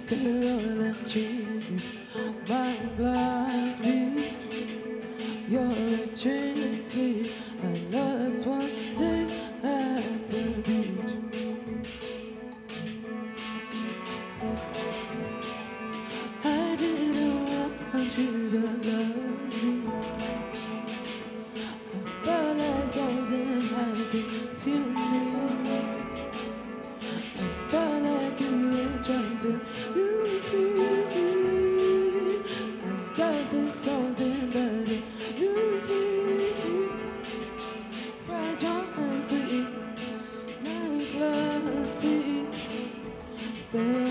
sterile and cheap. My glass beach, you're a trinity. I lost one day at the beach. I didn't want you to love me. I felt like something had consumed me. I felt like you were trying to use me. I guess it's something that it lose me. Fragile and sweet, my glass beach. Stay